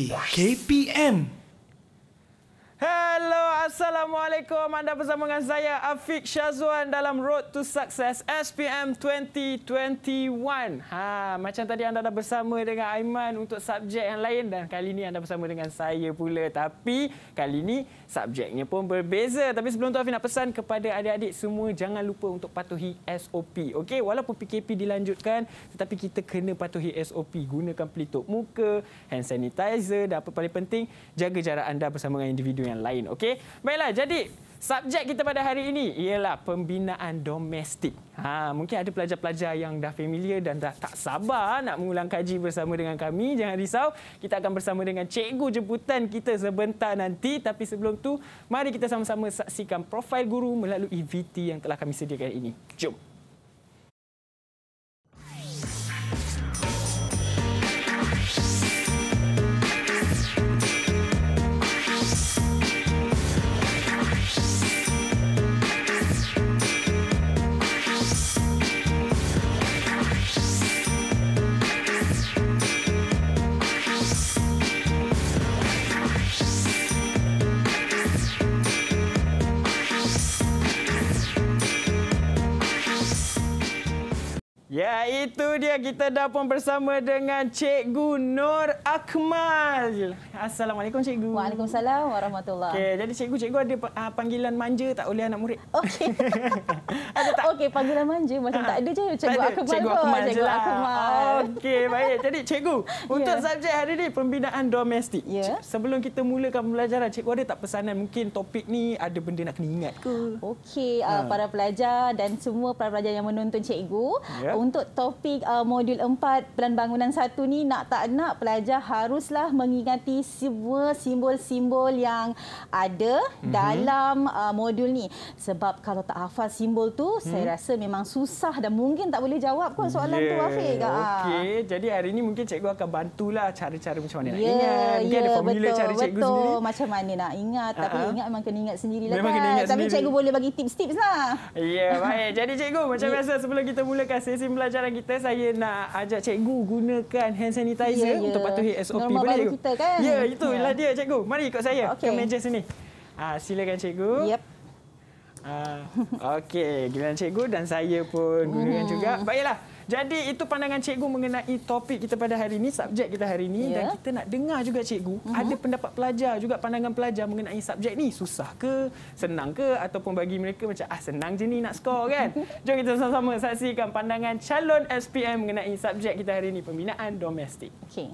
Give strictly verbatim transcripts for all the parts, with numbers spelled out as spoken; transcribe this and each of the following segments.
K P M. Hello, Assalamualaikum. Anda bersama dengan saya, Afiq Syazwan, dalam Road to Success S P M dua ribu dua puluh satu. Ha, macam tadi anda dah bersama dengan Aiman untuk subjek yang lain dan kali ini anda bersama dengan saya pula. Tapi kali ini subjeknya pun berbeza. Tapi sebelum tu Afiq nak pesan kepada adik-adik semua, jangan lupa untuk patuhi S O P. Okey, walaupun P K P dilanjutkan, tetapi kita kena patuhi S O P. Gunakan pelitup muka, hand sanitizer dan apa paling penting, jaga jarak anda bersama dengan individu yang lain. Okey, baiklah. Jadi subjek kita pada hari ini ialah pembinaan domestik. Ha, mungkin ada pelajar-pelajar yang dah familiar dan dah tak sabar nak mengulang kaji bersama dengan kami. Jangan risau, kita akan bersama dengan cikgu jemputan kita sebentar nanti. Tapi sebelum tu, mari kita sama-sama saksikan profil guru melalui V T yang telah kami sediakan ini. Jom. Ya, itu dia, kita dah pun bersama dengan Cikgu Nur Akmal. Assalamualaikum Cikgu. Waalaikumsalam warahmatullahi. Okey, jadi Cikgu, Cikgu ada uh, panggilan manja tak oleh anak murid? Okey. Ada tak? Okey, panggilan manja macam ha. tak ada je. Cikgu ada. Akmal. Cikgu Akmal je lah. Akmal. Okey, baik. Jadi Cikgu, untuk yeah. subjek hari ini pembinaan domestik. Yeah. Sebelum kita mulakan pembelajaran, Cikgu ada tak pesanan mungkin topik ni ada benda nak kena ingat ke? Okey, ha. uh, para pelajar dan semua para pelajar yang menonton Cikgu, yeah. untuk topik uh, modul empat Pelan Bangunan satu ni, nak tak nak pelajar haruslah mengingati semua simbol-simbol yang ada mm-hmm. dalam uh, modul ni. Sebab kalau tak hafal simbol tu, hmm. saya rasa memang susah dan mungkin tak boleh jawab kot soalan yeah. tu, Afiq. Okey, jadi hari ini mungkin cikgu akan bantulah cara-cara macam mana nak yeah, ingat. Mungkin yeah, ada formula betul, cara cikgu betul. sendiri. Macam mana nak ingat, uh-huh. tapi ingat memang kena ingat sendirilah memang kan. Kena ingat tapi sendiri. Cikgu boleh bagi tips-tips lah. Ya, yeah, baik. Jadi cikgu, macam biasa sebelum kita mulakan sesi pembelajaran kita, saya nak ajak cikgu gunakan hand sanitizer yeah, untuk patuhi S O P. Normal boleh baru kita kan? Ya, itulah yeah. dia cikgu. Mari ikut saya okay. ke meja sini. Ah, silakan cikgu. Yep. Ah, okey, giliran cikgu dan saya pun gunakan hmm. juga. Baiklah. Jadi itu pandangan cikgu mengenai topik kita pada hari ini, subjek kita hari ini, yeah. dan kita nak dengar juga cikgu, uh-huh. ada pendapat pelajar juga, pandangan pelajar mengenai subjek ni susah ke, senang ke, ataupun bagi mereka macam ah senang je ni nak skor kan. Jom kita sama-sama saksikan pandangan calon S P M mengenai subjek kita hari ini, pembinaan domestik. Okey.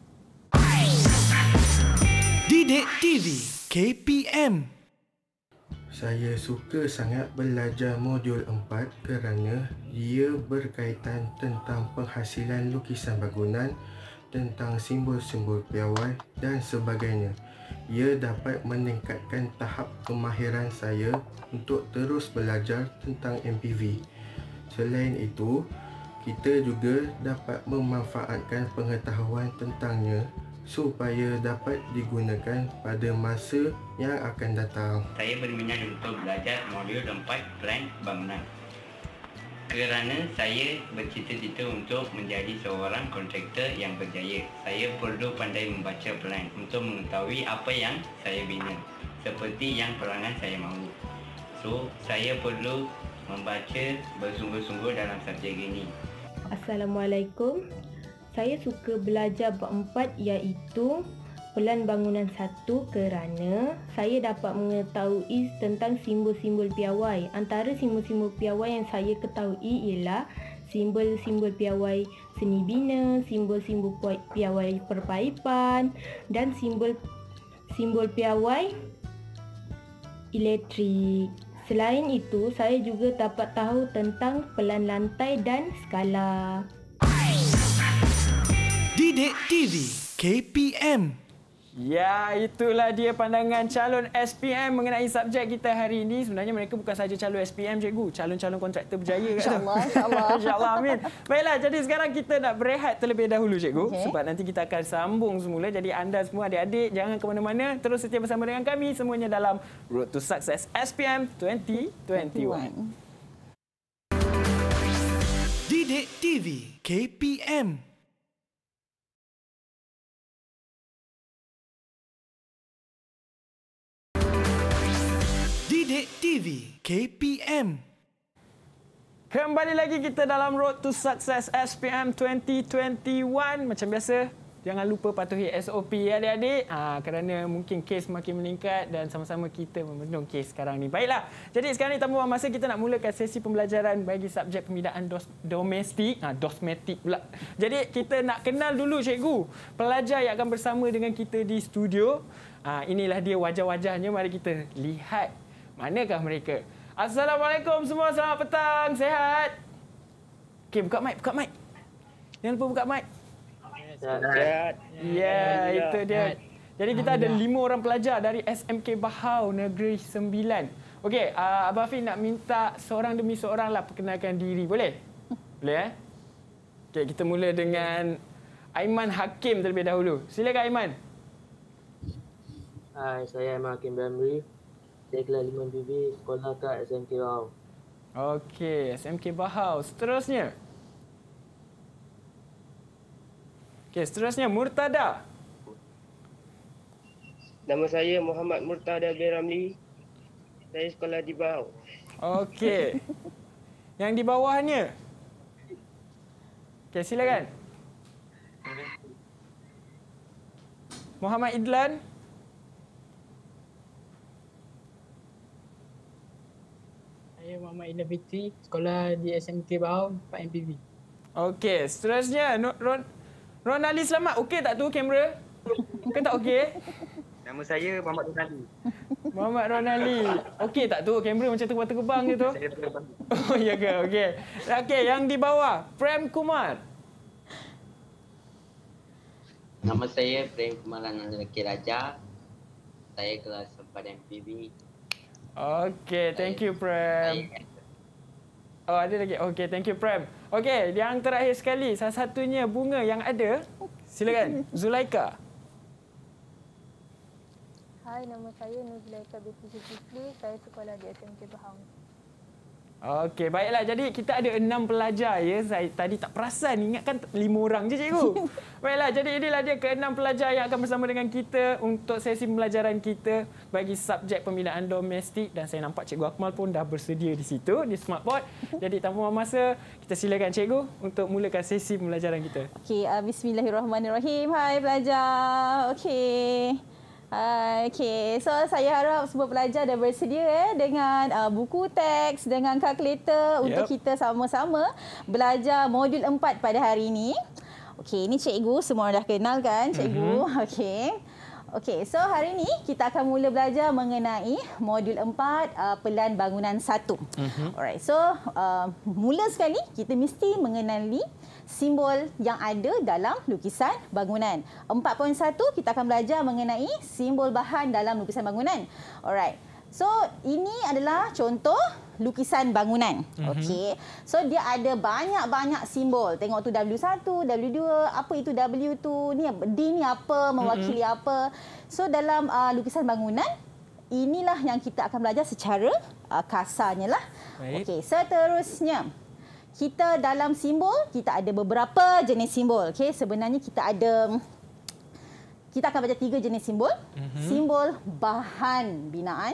Didik T V K P M. Saya suka sangat belajar modul empat kerana ia berkaitan tentang penghasilan lukisan bangunan, tentang simbol-simbol piawai dan sebagainya. Ia dapat meningkatkan tahap kemahiran saya untuk terus belajar tentang M P V. Selain itu, kita juga dapat memanfaatkan pengetahuan tentangnya supaya dapat digunakan pada masa yang akan datang. Saya berminat untuk belajar modul empat Pelan Bangunan kerana saya bercita-cita untuk menjadi seorang kontraktor yang berjaya. Saya perlu pandai membaca pelan untuk mengetahui apa yang saya bina, seperti yang perangan saya mahu. So, saya perlu membaca bersungguh-sungguh dalam subjek ini. Assalamualaikum. Saya suka belajar bab empat iaitu Pelan Bangunan satu kerana saya dapat mengetahui tentang simbol-simbol piawai. Antara simbol-simbol piawai yang saya ketahui ialah simbol-simbol piawai seni bina, simbol-simbol piawai perpaipan dan simbol-simbol piawai elektrik. Selain itu, saya juga dapat tahu tentang pelan lantai dan skala. Didik T V K P M. Ya, itulah dia pandangan calon S P M mengenai subjek kita hari ini. Sebenarnya mereka bukan sahaja calon S P M, cikgu. Calon-calon kontraktor berjaya. InsyaAllah, insyaAllah. InsyaAllah, amin. Baiklah, jadi sekarang kita nak berehat terlebih dahulu, cikgu. Okay. Sebab nanti kita akan sambung semula. Jadi anda semua adik-adik, jangan ke mana-mana. Terus setia bersama dengan kami. Semuanya dalam Road to Success S P M dua ribu dua puluh satu. Didik T V K P M. Didik T V K P M. Kembali lagi kita dalam Road to Success S P M dua ribu dua puluh satu. Macam biasa, jangan lupa patuhi S O P adik-adik ha, kerana mungkin kes makin meningkat dan sama-sama kita membendung kes sekarang ni. Baiklah, jadi sekarang ni tanpa masa kita nak mulakan sesi pembelajaran bagi subjek pembinaan dos, domestik. Ha, dosmetik pula. Jadi kita nak kenal dulu cikgu, pelajar yang akan bersama dengan kita di studio. Ha, inilah dia wajah-wajahnya, mari kita lihat manakah mereka. Assalamualaikum semua, selamat petang, sehat? Okey, buka mic, buka mic. Jangan lupa buka mic. Sehat. Ya, itu dia. Jadi kita ada lima orang pelajar dari S M K Bahau Negeri Sembilan. Okey, uh, Abang Afiq nak minta seorang demi seorang lah perkenalkan diri. Boleh? Boleh eh? Okey, kita mula dengan Aiman Hakim terlebih dahulu. Silakan Aiman. Hai, saya Aiman Hakim Bramri. Saya kelas lima B B, sekolah kat S M K Bahau. Okey, S M K Bahau. Seterusnya. Okey, seterusnya Murtada. Nama saya Muhammad Murtada bin Ramli. Saya sekolah di Bahau. Okey. Yang di bawahnya. Okey, silakan. Muhammad Idlan. Saya Muhammad Idlan Fitri, sekolah di S M K Bahau, empat M P B. Okey, seterusnya Ron Ronali Selamat. Okey tak tu kamera? Kan tak okey? Nama saya Muhammad Ronali. Muhammad Ronali. Okey tak tu kamera macam terbang-terbang je tu? Saya terbang. Oh ya ke? Okey. Okey, yang di bawah Prem Kumar. Nama saya Prem Kumar Anandaki Raja. Saya kelas empat M P B. Okey, thank you Prem. Oh, ada lagi. Okey, thank you Prem. Okey, yang terakhir sekali, salah satunya bunga yang ada. Silakan, Zulaika. Hai, nama saya Nur Zulaika binti Zulkifli. Saya sekolah di S M K Bahau. Okey, baiklah. Jadi kita ada enam pelajar ya. Saya tadi tak perasan, ingatkan lima orang je cikgu. Baiklah, jadi inilah dia keenam pelajar yang akan bersama dengan kita untuk sesi pembelajaran kita bagi subjek pembinaan domestik, dan saya nampak Cikgu Akmal pun dah bersedia di situ di SmartBoard. Jadi tanpa buang masa, kita silakan cikgu untuk mulakan sesi pembelajaran kita. Okey, uh, bismillahirrahmanirrahim. Hai pelajar. Okey. Uh, okay, so saya harap semua pelajar dah bersedia eh, dengan uh, buku teks, dengan kalkulator yep. untuk kita sama-sama belajar modul empat pada hari ini. Okey, ini cikgu, semua dah kenal kan cikgu? Mm-hmm. Okey. Okey, so hari ini kita akan mula belajar mengenai modul empat, uh, pelan bangunan satu. Mm-hmm. Alright, so uh, mula sekali kita mesti mengenali simbol yang ada dalam lukisan bangunan. empat titik satu kita akan belajar mengenai simbol bahan dalam lukisan bangunan. Alright. So ini adalah contoh lukisan bangunan. Mm-hmm. Okey. So dia ada banyak-banyak simbol. Tengok tu W satu, W dua, apa itu W tu, ni D ni apa, mewakili mm-hmm. apa. So dalam uh, lukisan bangunan, inilah yang kita akan belajar secara uh, kasarnya lah. Okey, seterusnya kita dalam simbol, kita ada beberapa jenis simbol. Okey, sebenarnya kita ada, kita akan baca tiga jenis simbol. Mm-hmm. Simbol bahan binaan,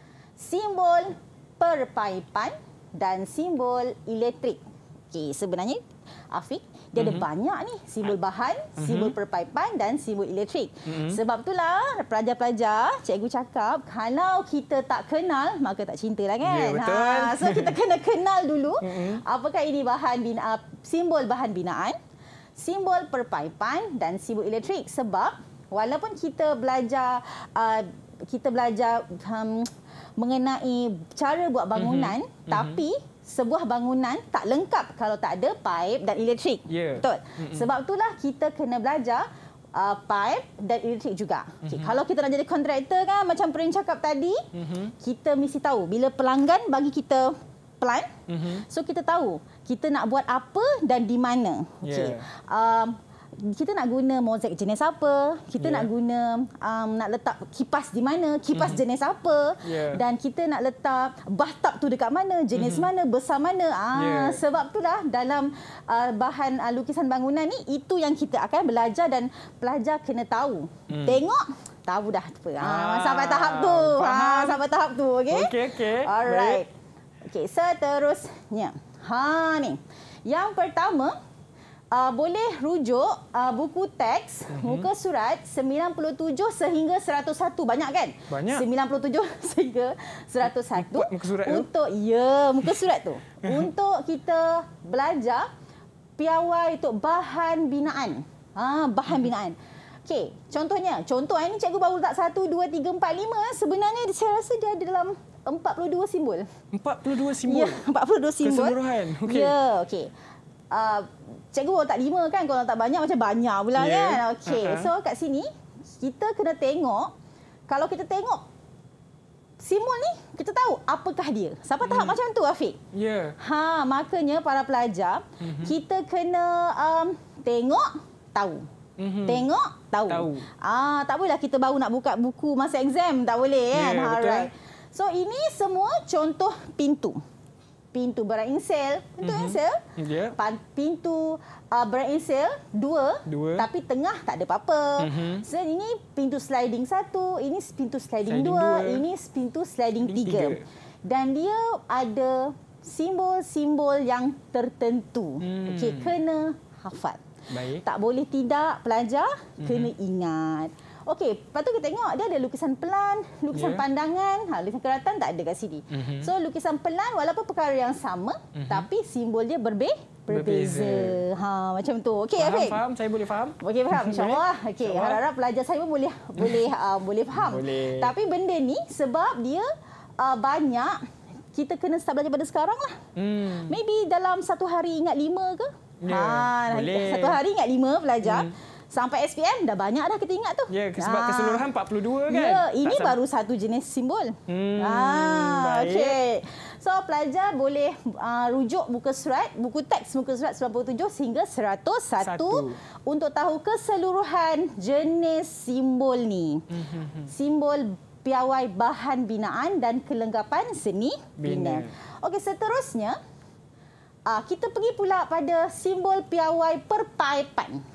simbol perpaipan dan simbol elektrik. Okey, sebenarnya Afiq, dia mm-hmm. ada banyak ni simbol bahan, mm-hmm. simbol perpaipan dan simbol elektrik. Mm-hmm. Sebab itulah pelajar-pelajar, cikgu cakap kalau kita tak kenal maka tak cintalah kan. Ya, betul. Ha, so kita kena kenal dulu mm-hmm. apakah ini bahan bina, simbol bahan binaan, simbol perpaipan dan simbol elektrik. Sebab walaupun kita belajar uh, kita belajar um, mengenai cara buat bangunan, mm-hmm. tapi sebuah bangunan tak lengkap kalau tak ada pipe dan elektrik. Yeah. Betul. Mm-hmm. Sebab itulah kita kena belajar uh, pipe dan elektrik juga. Mm-hmm. Okay, kalau kita nak jadi kontraktor kan, macam Prin cakap tadi, mm-hmm. kita mesti tahu bila pelanggan bagi kita plan, mm-hmm. so kita tahu kita nak buat apa dan di mana. Okay. Yeah. Um, kita nak guna mozaik jenis apa, kita yeah. nak guna um, nak letak kipas di mana, kipas mm-hmm. jenis apa, yeah. dan kita nak letak bathtub tu dekat mana, jenis mm-hmm. mana, besar mana. Ah, yeah. Sebab itulah dalam uh, bahan uh, lukisan bangunan ni, itu yang kita akan belajar dan pelajar kena tahu. Mm. Tengok tahu dah apa. Ha, ah, sampai tahap tu. Ha, sampai tahap tu, okey? Okey, okey. Alright. Okey, seterusnya. Ha ni. Yang pertama, uh, boleh rujuk uh, buku teks, mm-hmm. muka surat sembilan puluh tujuh sehingga seratus satu. Banyak kan? Banyak. sembilan puluh tujuh sehingga seratus satu. Muka surat untuk, tu? Ya, muka surat tu. Untuk kita belajar piawai untuk bahan binaan. Ha, bahan binaan. Okey, contohnya. Contoh ini cikgu baru letak satu, dua, tiga, empat, lima. Sebenarnya saya rasa dia ada dalam empat puluh dua simbol. empat puluh dua simbol? Ya, empat puluh dua simbol. Keseluruhan? Okey. Ya, okey. Uh, cikgu baru tak lima kan, kalau tak banyak macam banyak pula yeah. kan. Okey, uh-huh. So kat sini kita kena tengok, kalau kita tengok simbol ni, kita tahu apakah dia. Sampai tahap hmm. macam tu, Afiq? Ya. Yeah. Ha, makanya para pelajar, uh-huh. kita kena um, tengok, tahu. Mm-hmm. Tengok, tahu. tahu. Ah, tak bolehlah kita baru nak buka buku masa exam, tak boleh kan. Yeah, alright. So ini semua contoh pintu. Pintu berinsel, pintu mm-hmm. insel. Yeah. Pintu uh, berinsel dua, dua, tapi tengah tak ada apa-apa. Mm-hmm. So ini pintu sliding satu, ini pintu sliding, sliding dua, dua, ini pintu sliding tiga. tiga. Dan dia ada simbol-simbol yang tertentu. Mm. Okey, kena hafal. Baik. Tak boleh tidak pelajar, mm-hmm. kena ingat. Okey, lepas tu kita tengok dia ada lukisan pelan, lukisan yeah. pandangan, ha, lukisan keratan tak ada kat sini. Mm-hmm. So lukisan pelan walaupun perkara yang sama, mm-hmm. tapi simbol dia berbe berbeza. berbeza. Ha, macam tu. Okey, faham, Afiq? Faham, saya boleh faham. Okey, faham insya-Allah. Okey, harap-harap pelajar saya pun boleh boleh uh, boleh faham. Boleh. Tapi benda ni sebab dia uh, banyak, kita kena start belajar pada sekarang lah. Hmm. Maybe dalam satu hari ingat lima ke? Ya, ha, boleh. Satu hari ingat lima pelajar. Hmm. Sampai S P M dah banyak dah kita ingat tu. Ya, sebab ha. keseluruhan empat puluh dua kan? Ya, ini tak baru satu jenis simbol. Hmm, ha, okey. So, pelajar boleh uh, rujuk buku surat, buku teks muka surat sembilan puluh tujuh sehingga seratus satu untuk tahu keseluruhan jenis simbol ni. Hmm. Simbol piawai bahan binaan dan kelengkapan seni bina. bina. Okey, seterusnya uh, kita pergi pula pada simbol piawai perpaipan.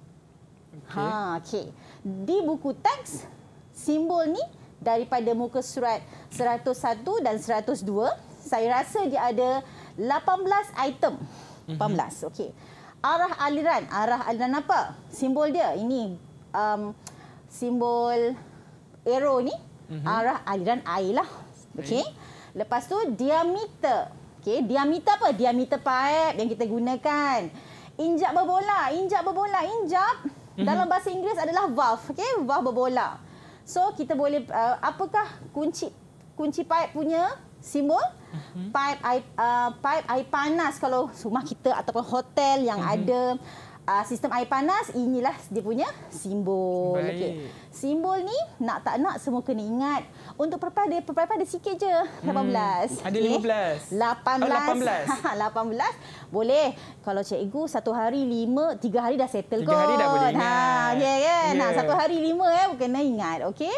Okay. Ha, okey. Di buku teks, simbol ni daripada muka surat seratus satu dan seratus dua, saya rasa dia ada lapan belas item. lapan belas, mm-hmm. okey. Arah aliran, arah aliran apa? Simbol dia ini um, simbol arrow ni, mm-hmm. arah aliran air lah. Okey. Lepas tu diameter. Okey, diameter apa? Diameter pipe yang kita gunakan. Injap berbola, injap berbola, injap. Dalam bahasa Inggeris adalah valve, okey, valve berbola. So kita boleh uh, apakah kunci kunci pipe punya simbol? Uh-huh. Pipe air uh, pipe air panas kalau rumah kita ataupun hotel yang uh-huh. ada uh, sistem air panas, inilah dia punya simbol. Okey. Simbol ni nak tak nak semua kena ingat. Untuk perpada perpada ada sikit je, lapan belas. Hmm, ada lima belas. lapan belas. Oh, lapan belas. lapan belas. Boleh. Kalau cikgu satu hari lima, tiga hari dah settle tiga kot. Tiga hari dah boleh ingat. Ha, ya kan? Yeah. Nah, satu hari lima eh kena ingat. Okey.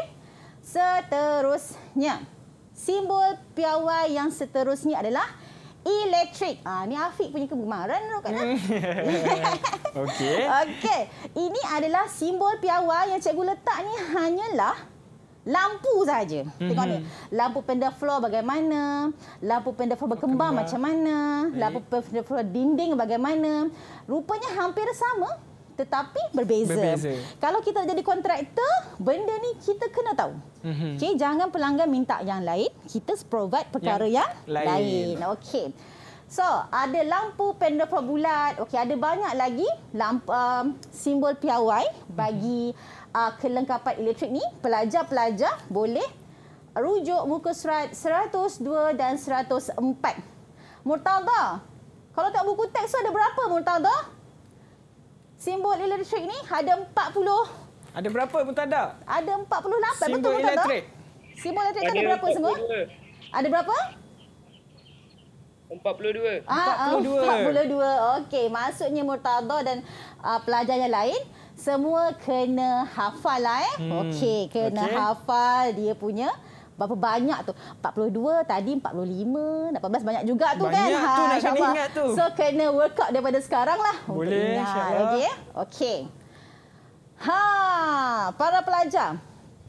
Seterusnya. Simbol piawai yang seterusnya adalah elektrik. Ah, ni Afiq punya kegemaran kan? Okey. Okey. Ini adalah simbol piawai yang cikgu letak ni hanyalah lampu saja. Mm-hmm. Tengok ni. Lampu pendek floor bagaimana, lampu pendek floor berkembang macam mana, Baik. lampu pendek floor dinding bagaimana. Rupanya hampir sama tetapi berbeza. berbeza. Kalau kita jadi kontraktor, benda ni kita kena tahu. Mm-hmm. Okey, jangan pelanggan minta yang lain, kita provide perkara yang, yang lain. lain. Okey. So, ada lampu pendek floor bulat. Okey, ada banyak lagi lampu um, simbol piawai bagi mm-hmm. Uh, kelengkapan elektrik ni. Pelajar-pelajar boleh rujuk muka surat seratus dua dan seratus empat. Murtada, kalau tak buku teks ada berapa Murtada? Simbol elektrik ni ada empat puluh. Ada berapa Murtada? Ada empat puluh lapan. Simbol Betul Murtada? elektrik. Simbol elektrik ada, ada berapa semua? Ada berapa? empat puluh dua. Ah, empat puluh dua. empat puluh dua. Okey, maksudnya Murtada dan uh, pelajar yang lain semua kena hafal lah eh. Hmm. Okey, kena okay. hafal dia punya berapa banyak tu. empat puluh dua tadi empat puluh lima, lapan belas banyak juga tu banyak kan. Banyak tu ha, nak kena ingat tu. So kena workout daripada sekarang lah. Boleh, insya-Allah. Okey. Okey. Ha, para pelajar.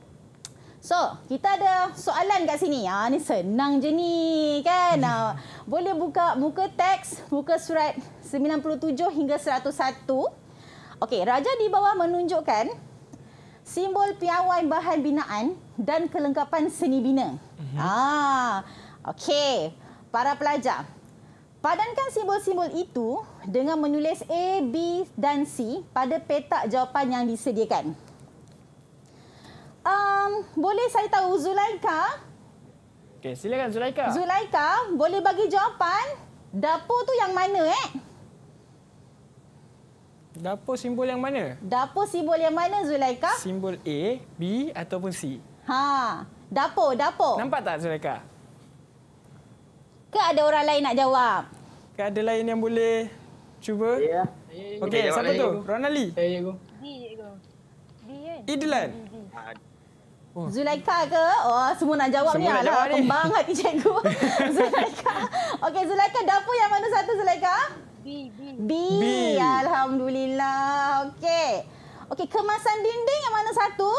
So, kita ada soalan kat sini. Ha, ni senang je ni kan. Ha, boleh buka muka teks, muka surat sembilan puluh tujuh hingga seratus satu. Okey, raja di bawah menunjukkan simbol piawai bahan binaan dan kelengkapan seni bina. Uh-huh. Ha, okey, para pelajar. Padankan simbol-simbol itu dengan menulis A, B dan C pada petak jawapan yang disediakan. Um, boleh saya tahu Zulaika? Okey, silakan Zulaika. Zulaika, boleh bagi jawapan dapur tu yang mana eh? Dapur simbol yang mana? Dapur simbol yang mana Zulaika? Simbol A, B ataupun C. Ha, dapur, dapur. Nampak tak Zulaika? Ke ada orang lain nak jawab? Ke ada lain yang boleh cuba? Ya. Okey, siapa tu? Ronali. Saya cikgu. B, cikgu. B kan? Idlan. Oh. Zulaika ke? Oh, semua nak jawab semua ni. Nak jawab Alah, kembang hati cikgu. Zulaika. Okey, Zulaika, dapur yang mana satu Zulaika? B, B. B. B. Alhamdulillah. Okey. Okey, kemasan dinding yang mana satu?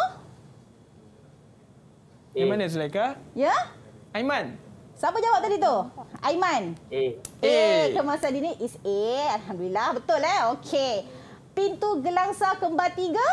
Yang mana Zulaika? Ya? Aiman. Siapa jawab tadi tu? Aiman. A. A. Kemasan dinding is A. Alhamdulillah. Betul eh? Okey. Pintu gelangsa kembar tiga?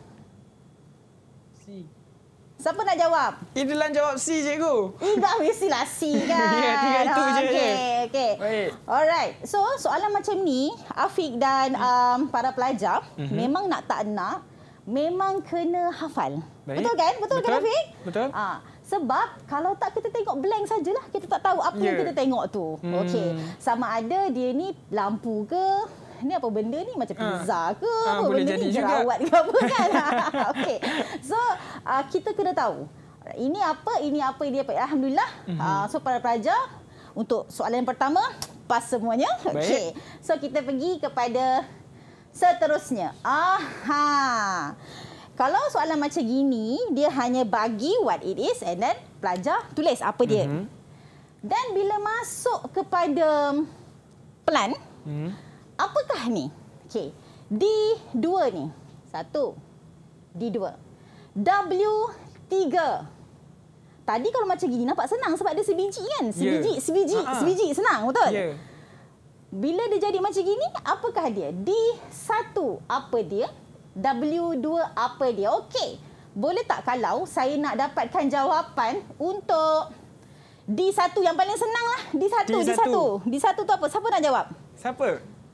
C. Siapa nak jawab? Idlan jawab C, cikgu. Idah mestilah C kan? Ya, tiga itu je. Okey, okey. Baik. Alright. So, soalan macam ni, Afiq dan um, para pelajar, mm-hmm. memang nak tak nak, memang kena hafal. Baik. Betul kan? Betul, Betul. kan Afiq? Betul. Ah, sebab kalau tak kita tengok blank sajalah, kita tak tahu apa yeah. yang kita tengok tu. Hmm. Okey. Sama ada dia ni lampu ke, ni apa benda ni macam pizza ke, ha, apa boleh benda jadi ni juga. jerawat ke apa kan. Okey. So, uh, kita kena tahu. Ini apa, ini apa, ini apa. Alhamdulillah. Mm-hmm. Uh, so, para pelajar, untuk soalan yang pertama, pas semuanya. Okey. So, kita pergi kepada seterusnya. Aha. Kalau soalan macam gini, dia hanya bagi what it is and then pelajar tulis apa dia. Mm-hmm. Dan bila masuk kepada plan, mm-hmm. apakah ni? Okey. D dua ni. Satu. D dua. W tiga. Tadi kalau macam gini nampak senang sebab dia sebiji kan? Sebiji, yeah. sebiji, uh-huh. sebiji. Senang, betul? Ya. Yeah. Bila dia jadi macam gini, apakah dia? D satu. Apa dia? W dua apa dia? Okey. Boleh tak kalau saya nak dapatkan jawapan untuk D satu yang paling senang lah. D satu, D satu. D satu tu apa? Siapa nak jawab? Siapa?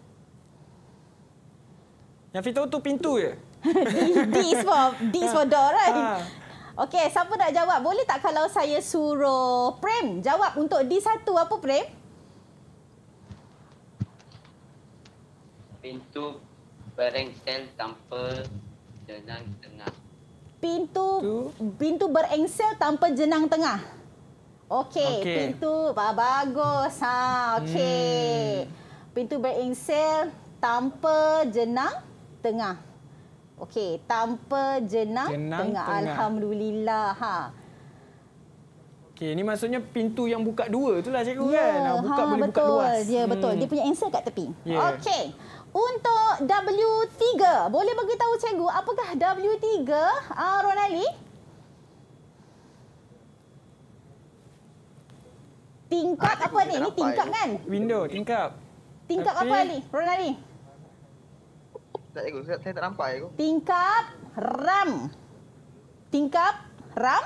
Yang Fito tu pintu je. D, D is for D is for door, right? Ha. Okey, siapa nak jawab? Boleh tak kalau saya suruh Prem jawab untuk D satu apa Prem? Pintu berengsel tanpa jenang tengah. Pintu tu? pintu berengsel tanpa jenang tengah. Okey, okay. Pintu bagus. Ha, okey. Hmm. Pintu berengsel tanpa jenang tengah. Okey, tanpa jenang, jenang tengah. tengah. Alhamdulillah. Ha. Okey, ni maksudnya pintu yang buka dua itulah cikgu yeah, kan. Buka ha, boleh betul. buka luas. Ya, yeah, hmm. betul. Dia punya answer kat tepi. Yeah. Okey. Untuk W tiga, boleh bagi tahu cikgu apakah W tiga? Ah, Ronali? Tingkap ah, apa ni? Ni tingkap kan? Window, tingkap. Tingkap Tapi... apa ni? Ronali? Tak cikgu, saya, saya tak nampak cikgu. Tingkap RAM. Tingkap RAM?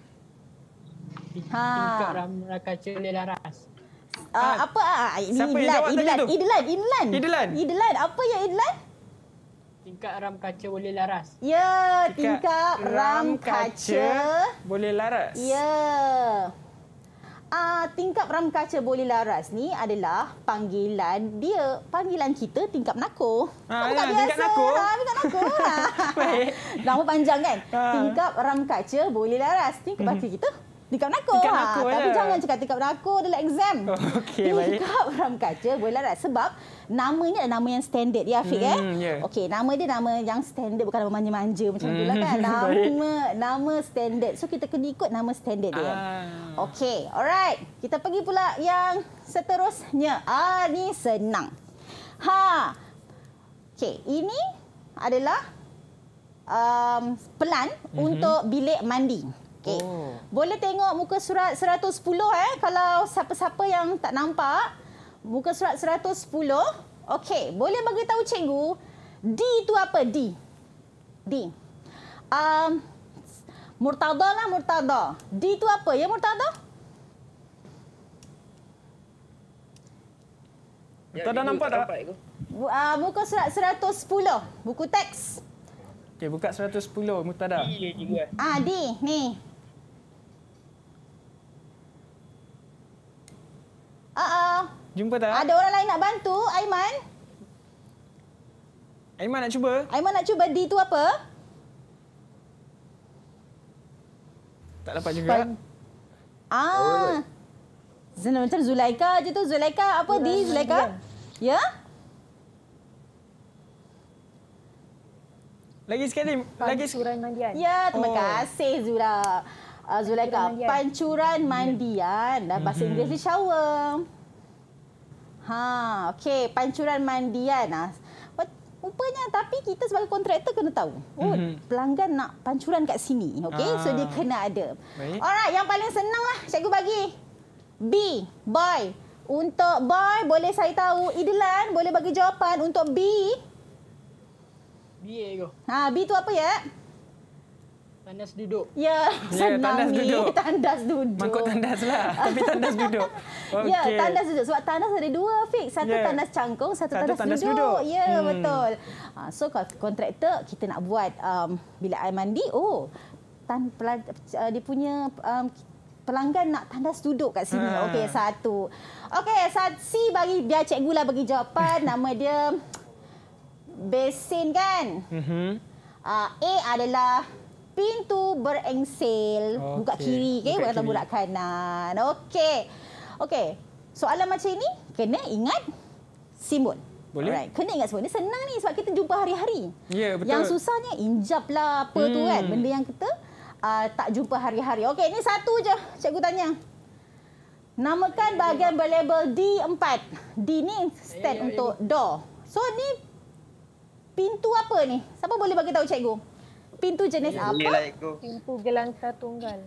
Tingkap RAM kaca laras. Uh, apa ah? Siapa yang jawab tadi tu? Idlan, Idlan. Idlan. Idlan. Apa ya Idlan? Tingkap RAM kaca boleh laras. Ya, tingkap RAM kaca boleh laras. Ya. Ah, tingkap RAM kaca boleh laras ni adalah panggilan dia, panggilan kita tingkap nako. Ah, ya, tingkap nako. Ha, tingkap nako. Baik. Nama panjang kan? Ha. Tingkap RAM kaca boleh laras. Tingkap hmm. bahasa kita tingkap nako. Tingkap ha. nako Tapi ya. jangan cakap tingkap nako dalam exam. Oh, okay, tingkap baik. RAM kaca boleh laras sebab namanya adalah nama yang standard ya Afiq hmm, eh. Yeah. Okey, nama dia nama yang standard bukan nama manja-manja macam hmm, itulah kan. Nama nama standard. So kita kena ikut nama standard dia. Ah. Okey, alright. Kita pergi pula yang seterusnya. Ah, ni senang. Ha. Okey, ini adalah um, pelan mm-hmm. untuk bilik mandi. Okey. Oh. Boleh tengok muka surat seratus sepuluh eh kalau siapa-siapa yang tak nampak. Muka surat seratus sepuluh. Okey, boleh bagi tahu cikgu D itu apa? D. D. Um, Murtada lah, Murtada. D itu apa ya, Murtada? Ya, Murtada nampak tak? Uh, muka surat seratus sepuluh. Buku teks. Okey, buka seratus sepuluh, Murtada. D juga. Ah, D. Ni. Ah, uh-uh. Jumpa tak? Ada orang lain nak bantu, Aiman? Aiman nak cuba? Aiman nak cuba D itu apa? Tak dapat juga. Pan. Ah. Zena macam Zulaika je tu. Zulaika apa D? Zulaika? Ya? Lagi sekali. Pancuran mandian. Ya, terima oh. kasih Zura. Uh, Zulaika, pancuran mandian. Dan bahasa mm-hmm. Inggeris ni shower. Ha, okey, pancuran mandian. Nah, rupanya tapi kita sebagai kontraktor kena tahu. Oh, mm-hmm. pelanggan nak pancuran kat sini. Okey, ah. so dia kena ada. Baik. Alright, yang paling senang lah cikgu bagi. B, boy. Untuk boy boleh saya tahu Idlan boleh bagi jawapan untuk B. B ego. Ha, B tu apa ya? Tandas duduk. Ya, senang ya, tandas ni. Duduk. Tandas duduk. Mangkuk tandas lah. Tapi tandas duduk. Okay. Ya, tandas duduk. Sebab tandas ada dua, Fik. Satu yeah. tandas cangkung, satu, satu tandas, tandas duduk. duduk. Ya, hmm. betul. Ha, so, kalau kontraktor, kita nak buat um, bila air mandi, oh, tan, pelaj, uh, dia punya um, pelanggan nak tandas duduk kat sini. Ha. Okey, satu. Okey, C bagi, biar cikgu lah bagi jawapan. Nama dia besin kan? Mm-hmm. Uh, A adalah pintu berengsel. Okay. Buka kiri, okay? Bukan buka kanan. Okey. Okey. Soalan macam ini, kena ingat simbol. Boleh. Alright. Kena ingat simbol. Ini senang ni sebab kita jumpa hari-hari. Ya, yeah, betul. Yang susahnya injap lah apa hmm. tu kan. Benda yang kita uh, tak jumpa hari-hari. Okey, ini satu je cikgu tanya. Namakan bahagian berlabel D empat. D ni stand ayo, ayo, untuk ayo. door. So, ni pintu apa ni? Siapa boleh bagi tahu cikgu? Pintu jenis ya, apa? Pintu gelangsa tunggal.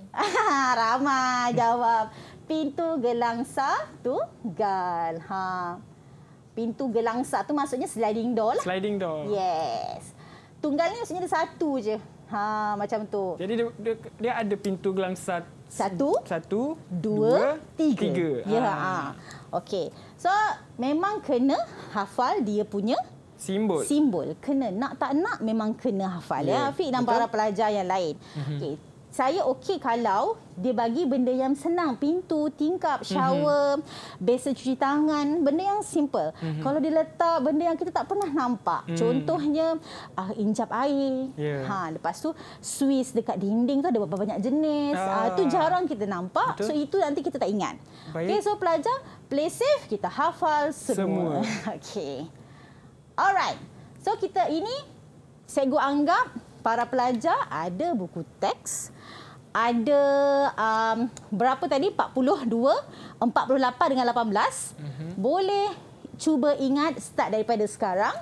Ramai jawab. Pintu gelangsa tunggal. Ha. Pintu gelangsa tu maksudnya sliding door lah. Sliding door. Yes. Tunggal ni maksudnya ada satu je. Ha, macam tu. Jadi dia, dia, dia ada pintu gelangsa satu, satu, dua, dua tiga. tiga. Ya. Ha. Okey. So memang kena hafal dia punya simbol. Simbol. Kena. Nak tak nak memang kena hafal. Yeah. Ya, Afiq dan para pelajar yang lain. Mm-hmm. Okay. Saya okey kalau dia bagi benda yang senang. Pintu, tingkap, shower, mm-hmm. besen cuci tangan. Benda yang simple. Mm-hmm. Kalau dia letak benda yang kita tak pernah nampak. Mm. Contohnya, uh, injap air. Yeah. Ha, lepas tu, Swiss dekat dinding tu ada berapa banyak jenis. Ah. Uh, tu jarang kita nampak. Betul. So, itu nanti kita tak ingat. Okey, so pelajar, play safe. Kita hafal semua. semua. Okey. Alright. So kita ini cikgu anggap para pelajar ada buku teks, ada um, berapa tadi empat puluh dua, empat puluh lapan dengan lapan belas. Mm-hmm. Boleh cuba ingat start daripada sekarang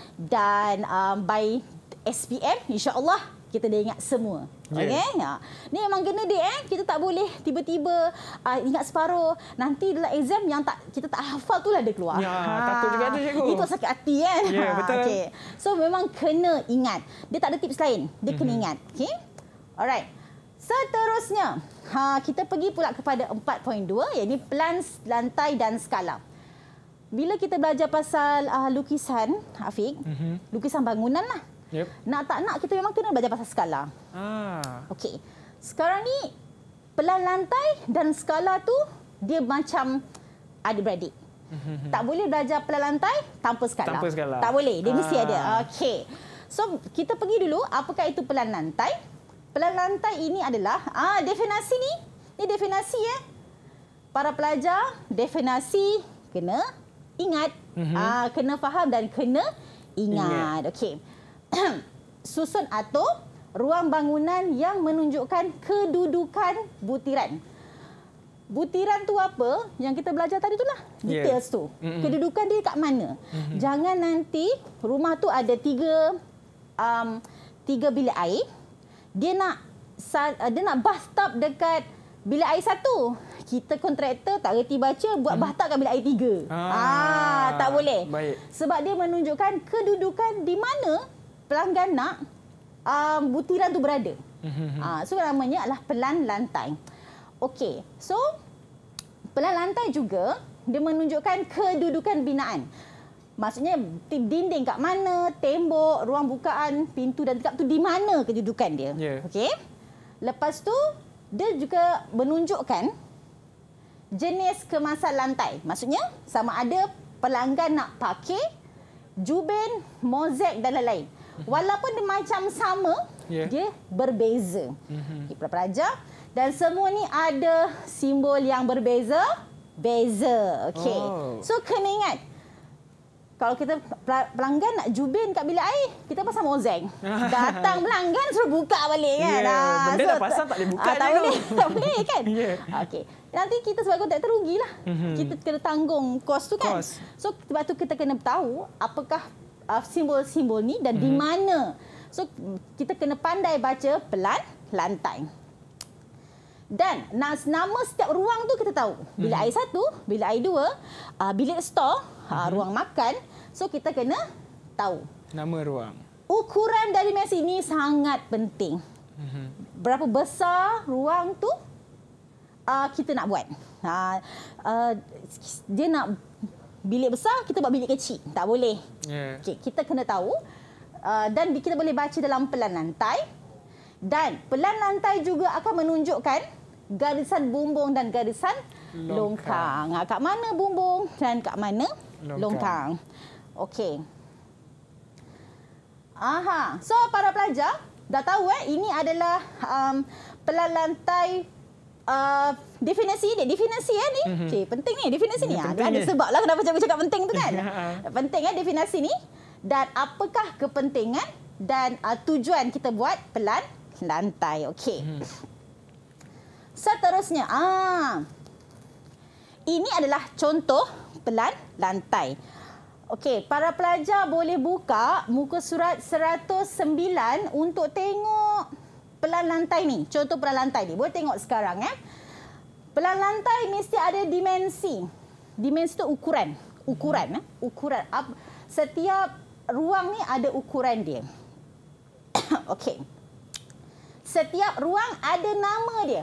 dan um, by S P M insya-Allah kita dah ingat semua. Yeah. Okey. Ha. Ni memang kena dia eh. Kita tak boleh tiba-tiba uh, ingat separuh. Nanti dalam exam yang tak kita tak hafal tu lah dia keluar. Ya, ha. takut juga tu cikgu. Itu sakit hati kan. Ya, yeah, betul. Okay. So memang kena ingat. Dia tak ada tips lain. Dia mm-hmm. kena ingat. Okey. Alright. Seterusnya, ha kita pergi pula kepada empat titik dua iaitu plan lantai dan skala. Bila kita belajar pasal uh, lukisan, Afiq, mm-hmm. lukisan bangunan lah. Yep. Nak tak nak kita memang kena belajar pasal skala. Ah. Okey. Sekarang ni pelan lantai dan skala tu dia macam adik-beradik. Mm-hmm. Tak boleh belajar pelan lantai tanpa skala. Tanpa skala. Tak boleh. Dia ah. mesti ada. Okey. So kita pergi dulu apakah itu pelan lantai? Pelan lantai ini adalah ah definisi ni. Ni definisi eh. Para pelajar, definisi kena ingat. Mm-hmm. Ah kena faham dan kena ingat. ingat. Okey. Susun atau ruang bangunan yang menunjukkan kedudukan butiran. Butiran tu apa? Yang kita belajar tadi itulah. Details yeah. tu. Mm-hmm. Kedudukan dia kat mana? Mm-hmm. Jangan nanti rumah tu ada tiga um, tiga bilik air. Dia nak dia nak bathtub dekat bilik air satu. Kita kontraktor tak reti baca, buat hmm. bathtub kat bilik air tiga. Ah, ah, tak boleh. Baik. Sebab dia menunjukkan kedudukan di mana pelanggan nak um, butiran tu berada. Hmm. Ah, so namanya adalah pelan lantai. Okey. So pelan lantai juga dia menunjukkan kedudukan binaan. Maksudnya dinding kat mana, tembok, ruang bukaan, pintu dan tingkap tu di mana kedudukan dia. Yeah. Okey. Lepas tu dia juga menunjukkan jenis kemasan lantai. Maksudnya sama ada pelanggan nak pakai juben, mozaik dan lain-lain. Walaupun dia macam sama, yeah. dia berbeza. Mm-hmm. Okay, pelajar. Dan semua ni ada simbol yang berbeza. Beza. Okey. Oh. So kena ingat, kalau kita pelanggan nak jubin kat bilik air, kita pasang mozaik. Datang pelanggan suruh buka balik kan. Yeah, ah, benda so, dah pasang tak boleh buka. Ah, tak boleh, tak boleh kan. Yeah. Okey. Nanti kita sebagai kontraktor rugilah. Mm-hmm. Kita kena tanggung kos tu kan. Cost. So sebab tu kita kena tahu apakah uh, simbol-simbol ni dan mm-hmm. di mana. So kita kena pandai baca pelan lantai. Dan nama setiap ruang tu kita tahu. Bilik hmm. air satu, bilik air dua, uh, bilik store, hmm. uh, ruang makan. So kita kena tahu nama ruang. Ukuran dari dimensi ini sangat penting. Hmm. Berapa besar ruang tu uh, kita nak buat. Uh, uh, dia nak bilik besar, kita buat bilik kecil. Tak boleh. Yeah. Okay, kita kena tahu. Uh, dan kita boleh baca dalam pelan lantai. Dan pelan lantai juga akan menunjukkan garisan bumbung dan garisan longkang. longkang. Kat mana bumbung dan kat mana longkang. longkang. Okey. Aha. So para pelajar dah tahu eh ini adalah um, pelan lantai uh, definisi dia. Definisi eh ni. Mm-hmm. Okey, penting ni definisi ni. Ha, ada sebablah kenapa cikgu cakap penting tu kan. Penting eh definisi ni. Dan apakah kepentingan dan uh, tujuan kita buat pelan lantai. Okey. Hmm. Seterusnya, ah. Ini adalah contoh pelan lantai. Okey, para pelajar boleh buka muka surat seratus sembilan untuk tengok pelan lantai ni. Contoh pelan lantai ni. Boleh tengok sekarang eh. Pelan lantai mesti ada dimensi. Dimensi tu ukuran. Ukuran eh. Ukuran. Setiap ruang ni ada ukuran dia. Okey. Setiap ruang ada nama dia.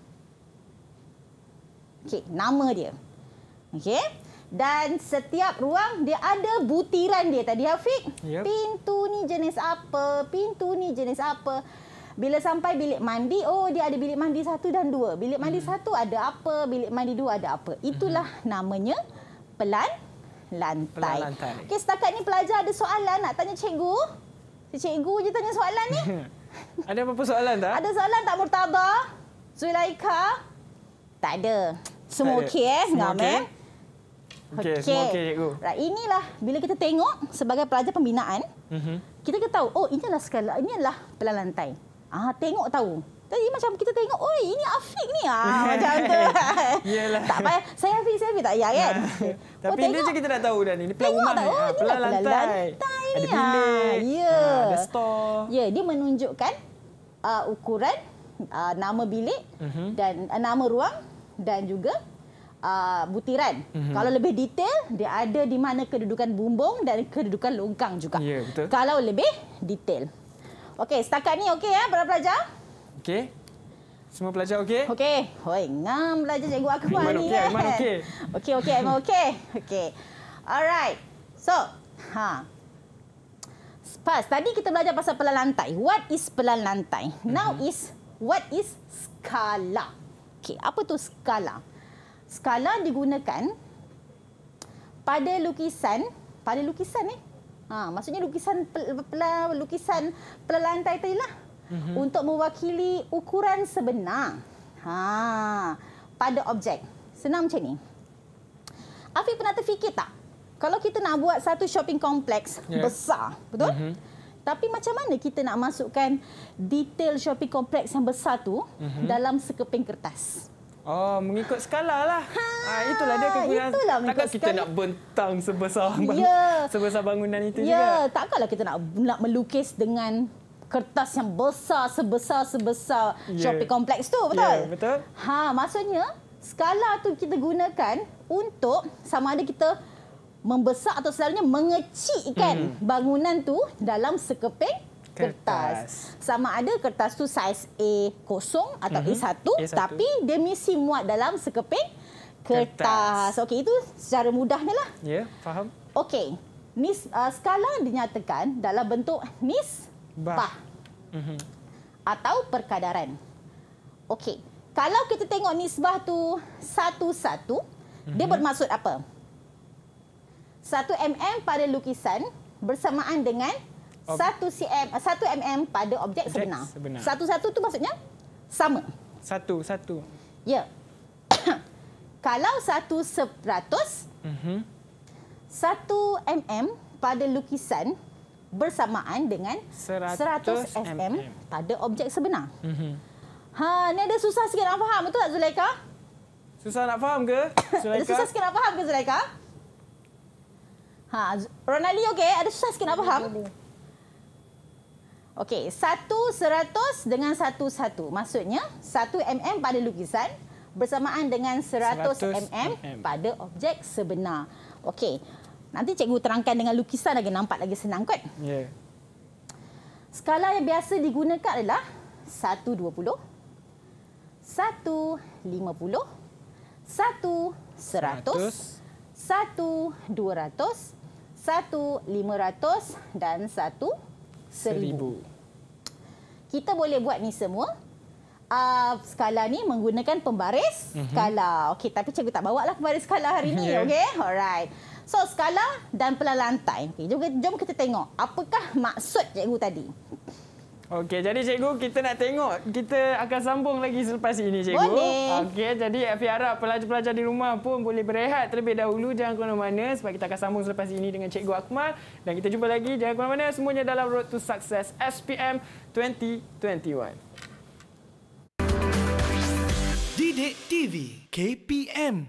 Okey, nama dia. Okey. Dan setiap ruang dia ada butiran dia tadi Hafiq. Yep. Pintu ni jenis apa? Pintu ni jenis apa? Bila sampai bilik mandi, oh dia ada bilik mandi satu dan dua. Bilik mandi hmm. satu ada apa? Bilik mandi dua ada apa? Itulah hmm. namanya pelan lantai. Pelan lantai. Okey, setakat ni pelajar ada soalan nak tanya cikgu? Cikgu je tanya soalan ni. Ada apa-apa soalan tak? Ada soalan tak Murtada? Zulaika? Tak ada. Semua okey eh? Semua okey. Eh? Okey, okay. Semua okey cikgu. Right, inilah bila kita tengok sebagai pelajar pembinaan, mm-hmm. kita kena tahu, oh ini adalah skala, ini adalah pelan lantai. Ah, tengok tahu. Tadi macam kita tengok, oh ini Afiq ni. Ah, macam tu. Yalah. Tak payah, saya Afiq, saya Afiq tak payah kan. Tapi oh, ini je kita nak tahu dah ni. Ini pelan rumah ni. Oh, pelan lantai. lantai. Ada bilik, ya. ada store. Ya, dia menunjukkan uh, ukuran, uh, nama bilik mm-hmm. dan uh, nama ruang dan juga Uh, butiran. Mm-hmm. Kalau lebih detail, dia ada di mana kedudukan bumbung dan kedudukan longkang juga. Ya, betul. Kalau lebih detail. Okey, setakat ni okey ya para pelajar? Okey. Semua pelajar okey? Okey. Hoi, ngam belajar cikgu aku ni. Iman okey, Iman okey. Okey, okey, Iman okey. Okey. Alright. So, ha. Pas tadi kita belajar pasal pelan lantai. What is pelan lantai? Mm-hmm. Now is what is skala? Okey, apa tu skala? Skala digunakan pada lukisan, pada lukisan ni. Ha, maksudnya lukisan pelan lukisan pelan lantai tadilah. Mm-hmm. Untuk mewakili ukuran sebenar. Ha, pada objek. Senang macam ni. Afiq pernah terfikir tak? Kalau kita nak buat satu shopping kompleks yeah. besar, betul? Mm-hmm. Tapi macam mana kita nak masukkan detail shopping kompleks yang besar tu mm-hmm. dalam sekeping kertas? Oh, mengikut skala lah. Ha, ha, itulah dia kegunaan. Itulah takkan kita skala. Nak bentang sebesar yeah. sebesar bangunan itu yeah. juga. Ya, takkanlah kita nak nak melukis dengan kertas yang besar sebesar-sebesar yeah. shopping complex tu, betul? Yeah, betul. Ha, maksudnya skala tu kita gunakan untuk sama ada kita membesar atau selalunya mengecikkan hmm. bangunan tu dalam sekeping kertas. kertas. Sama ada kertas tu saiz A kosong atau mm-hmm. A satu, A satu, tapi dia mesti muat dalam sekeping kertas. kertas. Okey, itu secara mudahnya lah. Ya, yeah, faham. Okey, nis uh, skala dinyatakan dalam bentuk nisbah mm-hmm. atau perkadaran. Okey, kalau kita tengok nisbah tu satu-satu, mm-hmm. dia bermaksud apa? satu milimeter pada lukisan bersamaan dengan Ob- satu sentimeter, satu milimeter pada objek, objek sebenar. sebenar. Satu-satu tu maksudnya sama. Satu-satu. Ya. Kalau satu seperatus, mm-hmm. satu milimeter pada lukisan bersamaan dengan seratus milimeter pada objek sebenar. Mm-hmm. Ha, ni ada susah sikit nak faham, betul tak Zulaikha? Susah nak faham ke, Zulaikha? Ada susah sikit nak faham ke Zulaikha? Ha, Ronali okey, ada susah sikit nak faham? Okey, satu seratus dengan satu satu. Maksudnya, satu milimeter pada lukisan bersamaan dengan seratus milimeter pada objek sebenar. Okey, nanti cikgu terangkan dengan lukisan lagi nampak lagi senang kot. Ya. Yeah. Skala yang biasa digunakan adalah satu dua puluh, satu lima puluh, satu seratus, satu dua ratus, satu lima ratus dan satu seribu. Kita boleh buat ni semua. Uh, skala ni menggunakan pembaris mm-hmm. skala. Okey, tapi cikgu tak bawa lah pembaris skala hari ni. Yeah. Okey, alright. So, skala dan pelan lantai. Okay, jom, jom kita tengok apakah maksud cikgu tadi. Okey, jadi cikgu kita nak tengok. Kita akan sambung lagi selepas ini, cikgu. Boleh. Okey, jadi Afiq harap pelajar-pelajar di rumah pun boleh berehat terlebih dahulu. Jangan ke mana-mana sebab kita akan sambung selepas ini dengan Cikgu Akmal. Dan kita jumpa lagi. Jangan ke mana-mana. Semuanya dalam Road to Success S P M dua ribu dua puluh satu. Didik T V K P M.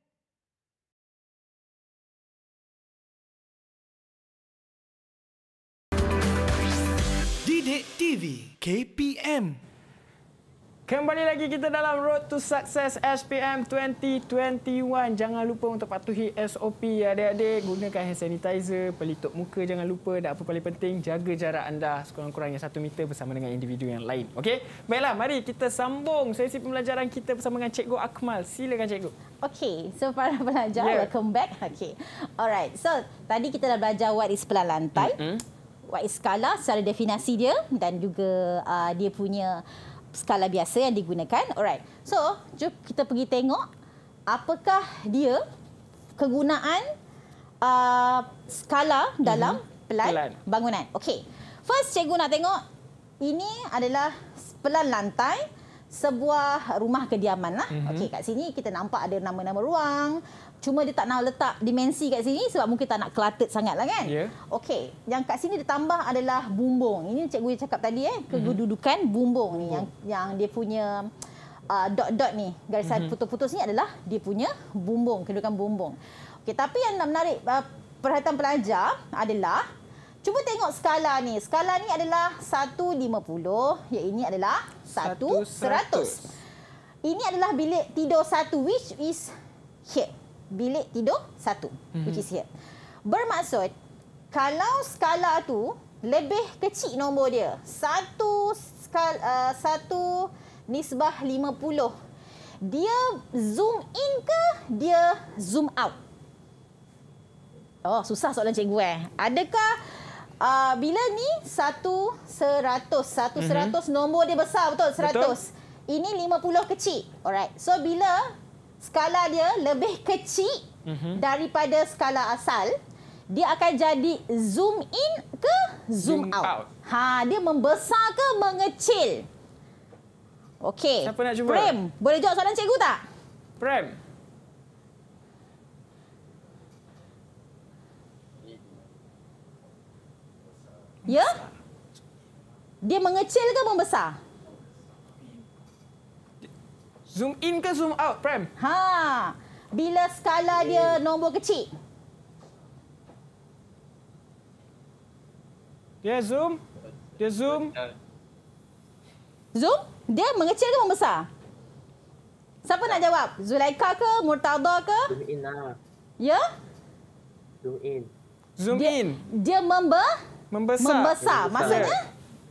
Didik T V K P M. Kembali lagi kita dalam Road to Success S P M dua ribu dua puluh satu. Jangan lupa untuk patuhi S O P adik-adik. Gunakan hand sanitizer, pelitup muka jangan lupa. Dan apa paling penting, jaga jarak anda sekurang-kurangnya satu meter bersama dengan individu yang lain. Okey? Baiklah, mari kita sambung sesi pembelajaran kita bersama dengan Cikgu Akmal. Silakan Cikgu. Okey, so para pelajar, yeah. welcome back. Okey. Alright, so tadi kita dah belajar what is pelan lantai. Mm-hmm. What is skala secara definisi dia dan juga uh, dia punya skala biasa yang digunakan. Alright. So, jom kita pergi tengok apakah dia kegunaan uh, skala dalam mm-hmm. pelan, pelan bangunan. Okey. First, cikgu nak tengok ini adalah pelan lantai sebuah rumah kediaman lah. Mm-hmm. Okey, kat sini kita nampak ada nama-nama ruang. Cuma dia tak nak letak dimensi kat sini sebab mungkin tak nak cluttered sangat lah kan. Yeah. Okey, yang kat sini ditambah adalah bumbung. Ini cikgu cakap tadi eh, kedudukan bumbung ni yang yang dia punya uh, dot-dot ni, garisan mm-hmm. putus-putus ni adalah dia punya bumbung, kedudukan bumbung. Okey, tapi yang menarik uh, perhatian pelajar adalah cuba tengok skala ni. Skala ni adalah satu lima puluh, yang ini adalah satu seratus. Ini adalah bilik tidur satu which is here. Bilik tidur satu, mm-hmm. which is here. Bermaksud, kalau skala tu lebih kecil nombor dia, satu, skala, uh, satu nisbah lima puluh, dia zoom in ke dia zoom out? Oh, susah soalan cikgu eh. Adakah uh, bila ni satu seratus, satu mm-hmm. seratus nombor dia besar, betul? Seratus. Betul. Ini lima puluh kecil. Alright. So, bila skala dia lebih kecil mm-hmm. daripada skala asal, dia akan jadi zoom in ke zoom, zoom out. out. Ha, dia membesar ke mengecil? Okey. Siapa nak cuba? Prem, boleh jawab soalan cikgu tak? Prem. Ya? Dia mengecil ke membesar? Zoom in ke zoom out, Prem? Ha. Bila skala dia nombor kecil. Dia zoom, Dia zoom. Zoom? Dia mengecil ke membesar? Siapa nak jawab? Zulaika ke? Murtada ke? Zoom in lah. Ya? Zoom in. Zoom dia, in. Dia membe membesar. Membesar. Maksudnya? Yeah.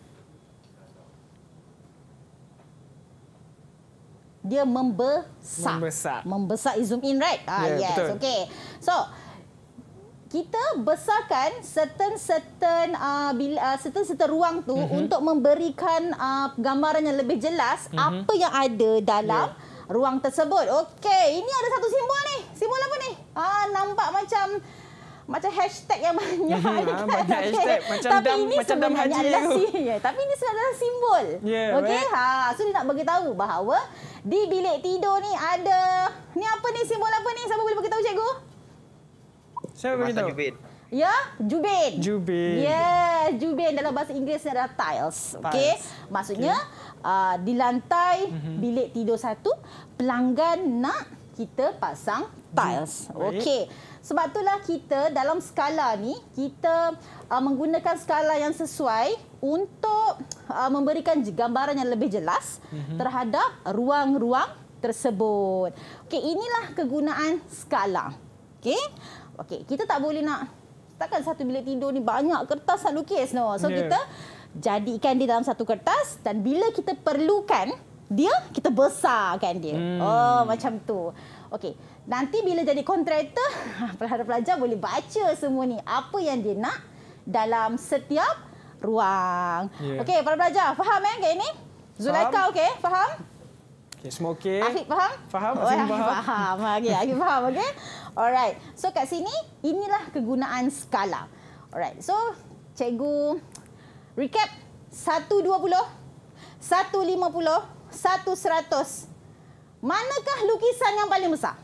Dia membesar. Membesar. Membesar is zoom in, right? Ah, yeah, yes. Betul. Okay. So, kita besarkan certain-certain uh, uh, certain-certain ruang tu mm-hmm. untuk memberikan uh, gambaran yang lebih jelas mm-hmm. apa yang ada dalam yeah. ruang tersebut. Okey, ini ada satu simbol ni. Simbol apa ni? Ah, nampak macam macam hashtag yang banyak. Hmm, kan? banyak okay. hashtag macam Tapi dam ini macam dam haji adalah tu. Si, ya, tapi ini sebenarnya adalah simbol. Yeah, okey. right. Ha, so dia nak bagi tahu bahawa di bilik tidur ni ada ni apa ni, simbol apa ni? Siapa boleh bagi tahu cikgu? Siapa bagi tahu? Jubin. Ya, jubin. Jubin. Ya, yeah, jubin dalam bahasa Inggeris adalah tiles. Okey. Maksudnya okay. uh, di lantai mm-hmm. bilik tidur satu, pelanggan nak kita pasang tiles. Okey. Sebab itulah kita dalam skala ni kita uh, menggunakan skala yang sesuai untuk uh, memberikan gambaran yang lebih jelas mm-hmm. terhadap ruang-ruang tersebut. Okey, inilah kegunaan skala. Okey. Okey, kita tak boleh nak takkan satu bilik tidur ni banyak kertas nak lukis no. So yeah. kita jadikan dia dalam satu kertas dan bila kita perlukan dia, kita besarkan dia. Hmm. Oh, macam tu. Okey, nanti bila jadi kontraktor, pelajar-pelajar boleh baca semua ni apa yang dia nak dalam setiap ruang. Yeah. Okey, para pelajar faham eh kat ini? Zulaika okey, faham? Okey, semua okey. Afiq faham? Faham, oh, Afiq faham. Faham. Okey, Afiq faham okey. Alright. So kat sini inilah kegunaan skala. Alright. So cikgu recap satu dua puluh, satu lima puluh, satu seratus. Manakah lukisan yang paling besar?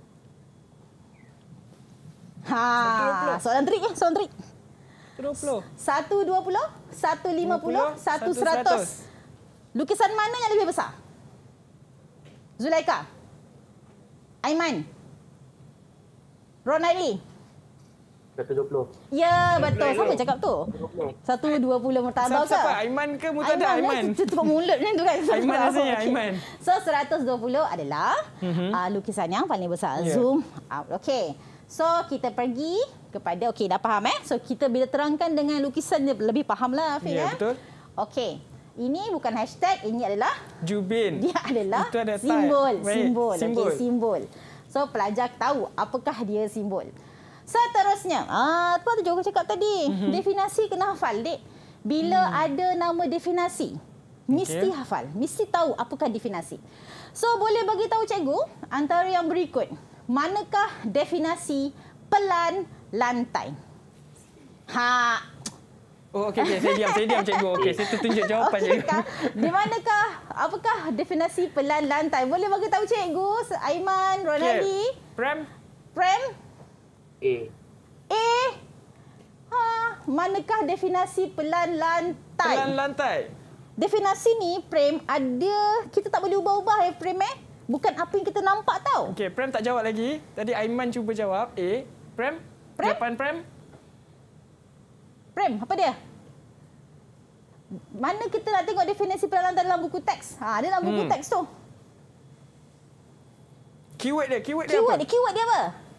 Ha, soalan trik ya, soalan trik. dua puluh. satu dua puluh, satu lima puluh, satu seratus. Lukisan mana yang lebih besar? Zulaika. Aiman. Ronali. satu dua puluh. Ya, betul. Siapa cakap tu? satu dua puluh Murtada ke? Siapa? Aiman ke Murtada? Aiman. Itu tempat mulut ni tu kan. Aiman rasanya, Aiman. So, seratus dua puluh adalah mm-hmm. uh, lukisan yang paling besar. Yeah. Zoom out. Okey. So, kita pergi kepada, okey, dah faham eh? So, kita bila terangkan dengan lukisan, lebih fahamlah, Afiq. Ya, eh? betul. Okey. Ini bukan hashtag, ini adalah jubin. Dia adalah ada simbol, simbol, simbol. Okey, simbol. So pelajar tahu apakah dia simbol. Seterusnya, ah apa tu cikgu cakap tadi? Mm-hmm. Definasi kena hafal, Dek. Bila hmm. ada nama definasi, mesti okay. hafal, mesti tahu apakah definasi. So boleh bagi tahu cikgu antara yang berikut, manakah definisi pelan lantai? Ha. Oh, okey, okey. Saya diam, saya diam, cikgu. Okey, saya tertunjuk jawapan, okay, cikgu. Di manakah, apakah definisi pelan lantai? Boleh bagi tahu cikgu, Aiman, Ronali. Okay. Prem. Prem. A. A. Ha, manakah definisi pelan lantai? Pelan lantai. Definisi ni, Prem, ada, kita tak boleh ubah-ubah ya, Prem eh. Bukan apa yang kita nampak tau. Okey, Prem tak jawab lagi. Tadi Aiman cuba jawab A. Prem. Prem. Jawapan Prem. Prem, apa dia? Mana kita nak tengok definisi pelan lantai dalam buku teks? Ha, dia dalam buku hmm. teks tu. Keyword dia, keyword dia keyword apa? Dia, keyword dia apa?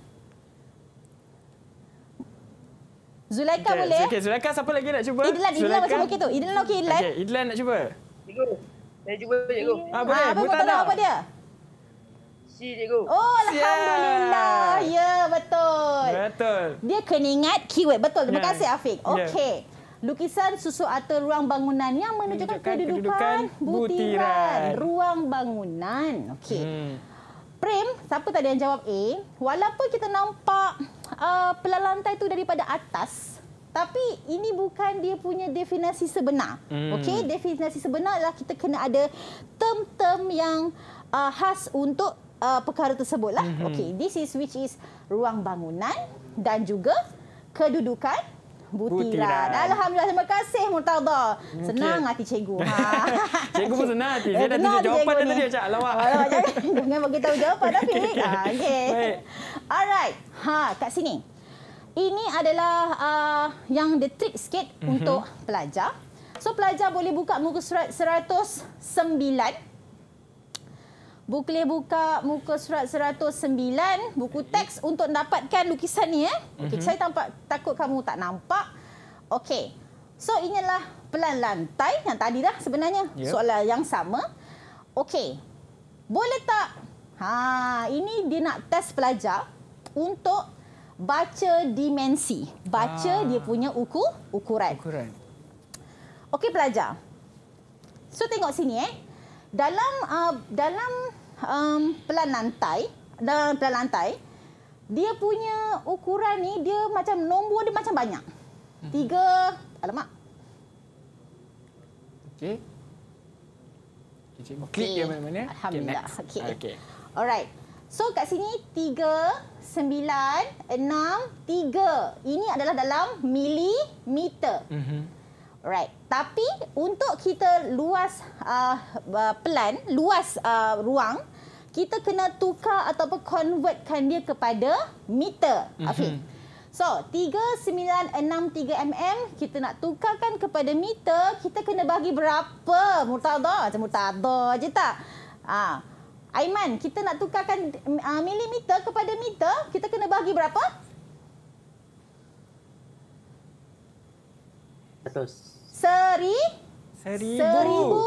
Zulaika okay. boleh? Okey, Zulaika siapa lagi nak cuba? Idlan, Idlan macam okey tu. Idlan okey, Idlan. Okey, Idlan nak cuba. Cikgu, saya cuba cikgu. Ah, boleh. Ha, apa betul apa dia? Si cikgu. Oh, alhamdulillah. Ya, yeah, betul. Betul. Dia kena ingat keyword. Betul. Terima yeah. kasih Afiq. Okey. Yeah. Lukisan susu atau ruang bangunan yang menunjukkan kedudukan, kedudukan butiran. butiran. Ruang bangunan. Okey. Hmm. Prem, siapa tadi yang jawab A? Walaupun kita nampak uh, pelan lantai tu daripada atas, tapi ini bukan dia punya definisi sebenar. Hmm. Okey, definisi sebenar adalah kita kena ada term-term yang uh, khas untuk Uh, perkara tersebutlah. Mm-hmm. Okey, this is which is ruang bangunan dan juga kedudukan butiran. butiran. Alhamdulillah, terima kasih Murtada. Senang okay. hati cikgu. Ha. Cikgu pun senang hati. Saya dah tunjuk jawapan dah tadi macam lawak. Jangan bagi tahu jawapan Afiq. Ha, okey. Baik. Alright. Ha, kat sini. Ini adalah uh, yang the trick sikit mm-hmm. untuk pelajar. So pelajar boleh buka muka surat seratus sembilan. Boleh buka muka surat seratus sembilan, buku teks untuk dapatkan lukisan ni. Eh. Okay, mm-hmm. Saya tampak, takut kamu tak nampak. Okey. So inilah pelan lantai yang tadi dah sebenarnya. Yep. Soalan yang sama. Okey. Boleh tak? Ha, ini dia nak test pelajar untuk baca dimensi. Baca ah. dia punya ukur, ukuran. ukuran. Okey pelajar. So tengok sini eh. Dalam uh, dalam um, pelan lantai, dalam pelan lantai, dia punya ukuran ni dia macam nombor dia macam banyak. Hmm. Tiga, alamak. Okey. Cikgu klik dia mana-mana. Alhamdulillah. Okey. Okay. Okay. Alright. So kat sini tiga, sembilan, enam, tiga. Ini adalah dalam milimeter. Mm-hmm. Right. Tapi untuk kita luas uh, uh, pelan, luas uh, ruang, kita kena tukar ataupun convertkan dia kepada meter. Mm-hmm. Afiq. So, tiga sembilan enam tiga milimeter, kita nak tukarkan kepada meter, kita kena bagi berapa? Murtadah, macam murtadah je tak? Ah, Aiman, kita nak tukarkan uh, milimeter kepada meter, kita kena bagi berapa? Seratus. Seri? Seribu. Seribu.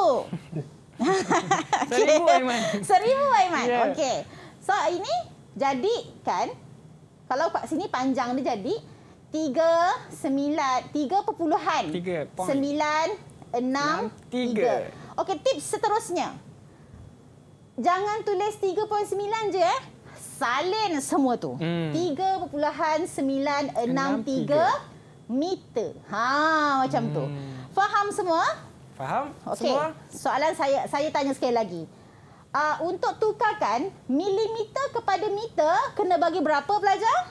Seribu, Aiman. Seribu, Aiman. Yeah. Okey. So, ini jadikan, kalau kat sini panjang dia jadi, tiga, sembilan, tiga perpuluhan. Tiga. Sembilan, enam, tiga. Okey, tips seterusnya. Jangan tulis tiga perpuluhan sembilan je, eh. Salin semua tu. Hmm. tiga perpuluhan sembilan enam tiga meter. Ha, macam hmm. tu. Faham semua? Faham? Okey. Semua? Soalan saya saya tanya sekali lagi. Uh, untuk tukarkan milimeter kepada meter, kena bagi berapa pelajar?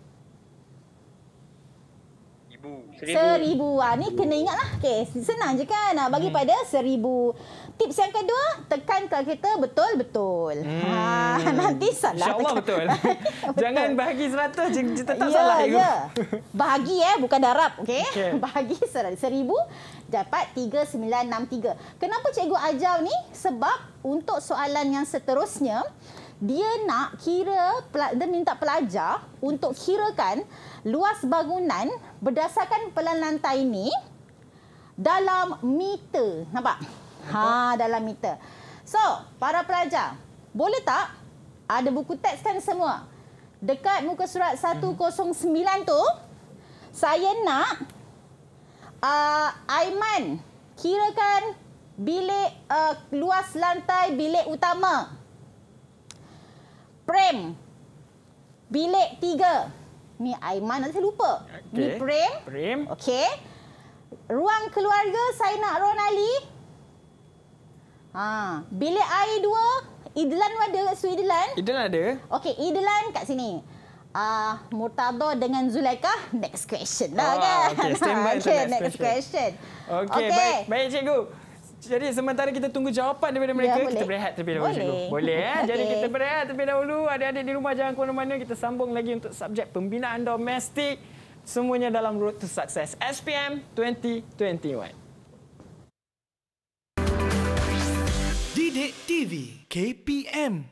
Seribu. Seribu. Ha, ni kena ingatlah. Okey, senang je kan. Ha, bagi hmm. pada seribu. Tips yang kedua, tekan kalkulator betul-betul. Hmm. Ha, nanti salah. InsyaAllah betul. betul. Jangan bahagi seratus, tetap ya, salah. Ya, bahagi eh, bukan darab. Okey. Okay. Bahagi seribu, dapat tiga sembilan enam tiga. Kenapa cikgu ajar ni? Sebab untuk soalan yang seterusnya, dia nak kira, dia minta pelajar untuk kirakan luas bangunan berdasarkan pelan lantai ini dalam meter. Nampak? Ha, dalam meter. So, para pelajar, boleh tak ada buku teks kan semua? Dekat muka surat seratus sembilan tu, saya nak uh, Aiman kirakan bilik uh, luas lantai bilik utama. Prem bilik tiga. Ni Aiman, nanti saya lupa. Okay. Ni Prem. Prem. Okey. Ruang keluarga saya nak Ronali. Ha, bilik air dua, Idlan ada kat situ Idlan? Idlan ada. Okey, Idlan kat sini. Ah, uh, Murtadah dengan Zulaikha, next question lah oh, kan. Okey, stand by okay, next, next question. Okey, okay. baik, baik cikgu. Jadi sementara kita tunggu jawapan daripada mereka, ya, kita berehat terlebih dahulu. Boleh, cikgu. Boleh eh? Okay. Jadi kita berehat terlebih dahulu. Adik-adik di rumah jangan ke mana-mana, kita sambung lagi untuk subjek pembinaan domestik. Semuanya dalam Road to Success S P M dua ribu dua puluh satu. Didik T V K P M.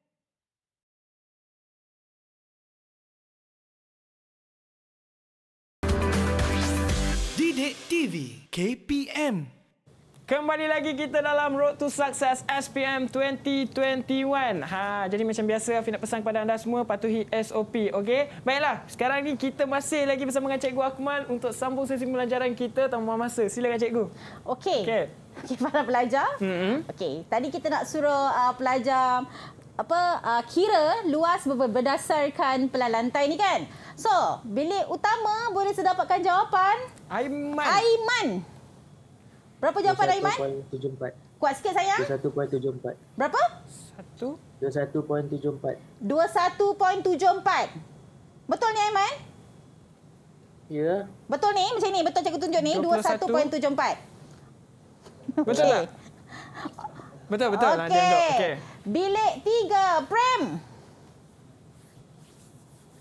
Didik T V K P M. Kembali lagi kita dalam Road to Success S P M dua ribu dua puluh satu. Ha, jadi macam biasa, Afiq nak pesan kepada anda semua, patuhi S O P. Okey? Baiklah, sekarang ni kita masih lagi bersama dengan Cikgu Akmal untuk sambung sesi pembelajaran kita tanpa masa. Silakan Cikgu. Okey. Okey. Okey, para pelajar. Mm-hmm. Okey, tadi kita nak suruh uh, pelajar apa uh, kira luas berdasarkan pelan lantai ni kan. So, bilik utama boleh saya dapatkan jawapan? Aiman. Aiman. Berapa jawapan Aiman? dua puluh satu perpuluhan tujuh empat. Kuat sikit sayang. dua puluh satu perpuluhan tujuh empat. Berapa? satu. dua puluh satu perpuluhan tujuh empat. dua puluh satu perpuluhan tujuh empat. Betul ni Aiman? Ya. Betul ni? Macam ni betul cikgu tunjuk ni dua puluh satu perpuluhan tujuh empat. Betul tak? Betul, betul. Okey. Okay. Bilik tiga, Prem.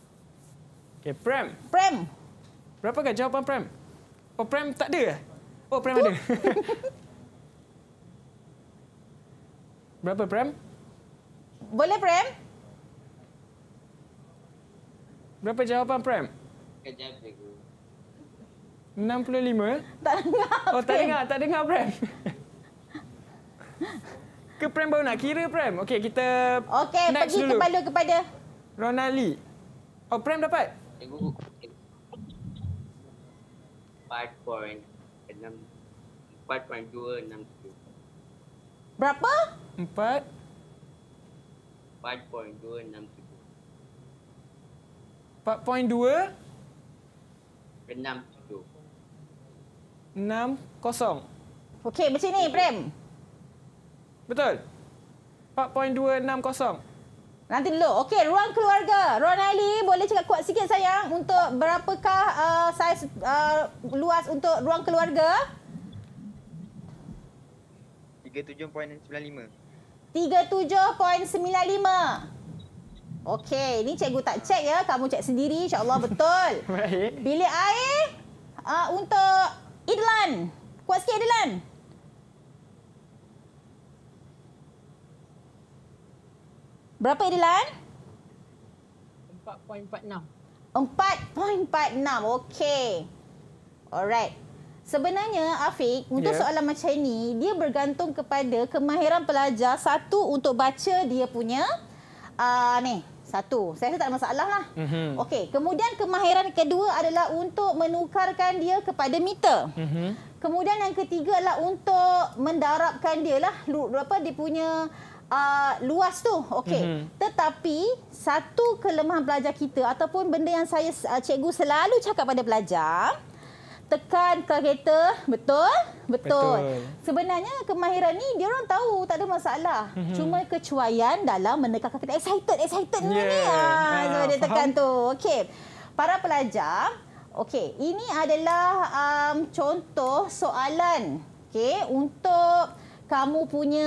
Okey, Prem. Prem. Berapakah jawapan Prem? Oh, Prem tak ada? Oh, Prem ada. Berapa, Prem? Boleh, Prem? Berapa jawapan, Prem? Kejap, cikgu. enam puluh lima? Tak dengar, Oh, tak dengar. Tak dengar, Prem. Ke Prem baru nak kira, Prem? Okey, kita Okey, next pergi dulu. kepada kepada Ronali. Oh, Prem dapat? Cikgu. empat poin enam empat poin dua enam tujuh. berapa? Empat. empat poin dua enam tujuh. Empat poin dua. Enam tujuh. Enam kosong. Okey, macam ni, Prem. Betul? Empat poin dua enam kosong. Nanti dulu. Okey, ruang keluarga. Ronali, boleh cakap kuat sikit sayang untuk berapakah uh, saiz uh, luas untuk ruang keluarga? tiga puluh tujuh perpuluhan sembilan lima. tiga puluh tujuh perpuluhan sembilan lima. Okey, ni cikgu tak cek ya. Kamu cek sendiri, insya-Allah betul. Baik. Bilik air uh, untuk Idlan. Kuat sikit, Idlan. Berapa, Idlan? empat perpuluhan empat enam. empat perpuluhan empat enam. Okey. Alright. Sebenarnya, Afiq, untuk Yeah. soalan macam ini, dia bergantung kepada kemahiran pelajar. Satu, untuk baca dia punya, uh, ni, satu. Saya rasa tak ada masalah lah. Mm-hmm. Okey. Kemudian, kemahiran kedua adalah untuk menukarkan dia kepada meter. Mm-hmm. Kemudian, yang ketiga adalah untuk mendarabkan dia lah. Lu, apa, dia punya... Uh, luas tu, okey. Mm-hmm. Tetapi satu kelemahan pelajar kita ataupun benda yang saya uh, cikgu selalu cakap pada pelajar, tekan kalkulator, betul? Betul. Betul. Sebenarnya kemahiran ni dia orang tahu, tak ada masalah. Mm-hmm. Cuma kecuaian dalam menekan kalkulator, excited, excited yeah. ni. Ah, ah so dia tekan tu. Okey. Para pelajar, okey, ini adalah um, contoh soalan, okey, untuk kamu punya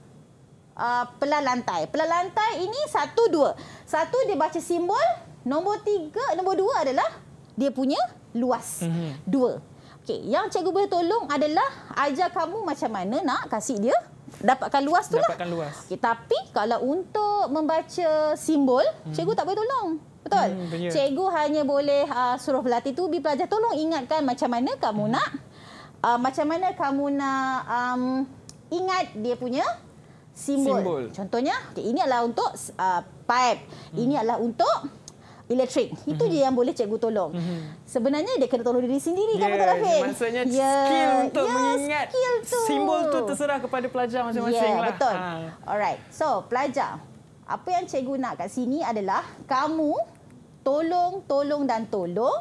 Uh, pelan lantai. Pelan lantai ini satu, dua. Satu dia baca simbol. Nombor tiga, nombor dua adalah dia punya luas. Mm-hmm. Dua. Okey, yang cikgu boleh tolong adalah ajar kamu macam mana nak kasih dia dapatkan luas tu lah. Dapatkan luas. Okay, tapi kalau untuk membaca simbol, mm. cikgu tak boleh tolong. Betul? Mm, cikgu hanya boleh uh, suruh pelatih tu, bi pelajar tolong ingatkan macam mana kamu mm. nak, uh, macam mana kamu nak um, ingat dia punya Simbol. Simbol. Contohnya, okay, ini adalah untuk uh, pipe. Hmm. Ini adalah untuk elektrik. Itu hmm. je yang boleh cikgu tolong. Hmm. Sebenarnya dia kena tolong diri sendiri, yeah, kan betul Afiq? Maksudnya yeah. skill untuk yeah, mengingat skill tu. Simbol tu terserah kepada pelajar masing-masing yeah, lah. Betul. Ha. Alright. So, pelajar, apa yang cikgu nak kat sini adalah kamu tolong, tolong dan tolong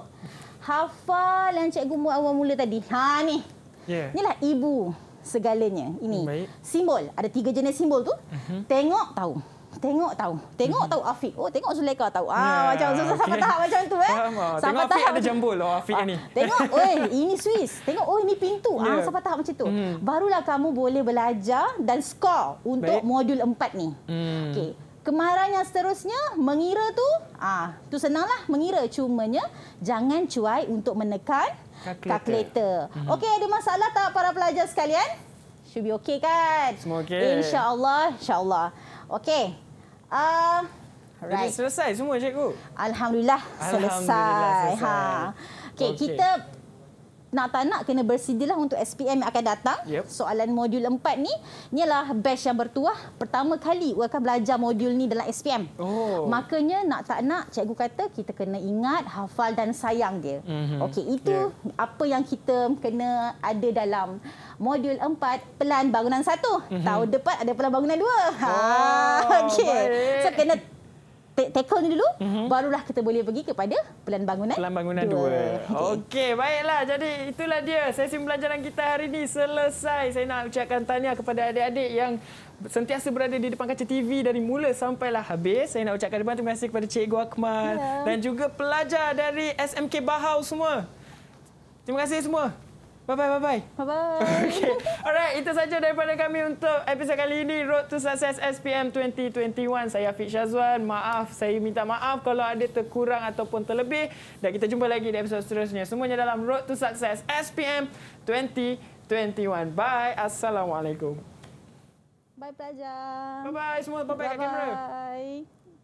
hafal yang cikgu awal mula tadi. Ha ni. Yeah. Inilah ibu segalanya. Ini baik. Simbol. Ada tiga jenis simbol tu. Uh-huh. Tengok tahu. Tengok tahu. Tengok uh-huh. tahu Afiq. Oh, tengok Zulaikha tahu. Ah, yeah. macam tu sampai okay. tahap macam tu eh. Faham, sampai tengok Afiq ada jambul oh Afiq ah, ni. Tengok, oi, ini Swiss. Tengok, oh ini pintu. Yeah. Ah, sampai tahap macam tu. Hmm. Barulah kamu boleh belajar dan skor untuk baik. Modul empat ni. Hmm. Okey. Kemahiran yang seterusnya, mengira tu, ah, tu senanglah mengira. Cumanya jangan cuai untuk menekan kalkulator. Mm-hmm. Okey, ada masalah tak para pelajar sekalian? Should be okey kan? Semua okey. InsyaAllah, insyaAllah. Okey. Uh, right. Jadi selesai semua cikgu? Alhamdulillah, Alhamdulillah selesai. selesai. Ha. Okey, okay. Kita nak tak nak kena bersedialah untuk S P M yang akan datang. Yep. Soalan modul empat ni, ni adalah batch yang bertuah. Pertama kali akan belajar modul ni dalam S P M. Oh. Makanya nak tak nak, cikgu kata kita kena ingat, hafal dan sayang dia. Mm-hmm. Okey, itu yeah. apa yang kita kena ada dalam modul empat pelan bangunan satu. Mm-hmm. Tahun depan ada pelan bangunan dua. Oh, ha, okey. So kena tackle ni dulu, mm-hmm. barulah kita boleh pergi kepada pelan bangunan pelan bangunan dua. dua. Okey, baiklah. Jadi itulah dia sesi pembelajaran kita hari ini selesai. Saya nak ucapkan tahniah kepada adik-adik yang sentiasa berada di depan kaca T V dari mula sampailah habis. Saya nak ucapkan terima kasih kepada Cikgu Akmal yeah. dan juga pelajar dari S M K Bahau semua. Terima kasih semua. Bye-bye, bye-bye. Bye-bye. Okay. Alright, itu saja daripada kami untuk episod kali ini, Road to Success S P M dua ribu dua puluh satu. Saya Afiq Syazwan. Maaf, saya minta maaf kalau ada terkurang ataupun terlebih. Dan kita jumpa lagi di episod seterusnya. Semuanya dalam Road to Success S P M dua ribu dua puluh satu. Bye. Assalamualaikum. Bye pelajar. Bye-bye semua. Bye-bye kat kamera. Bye.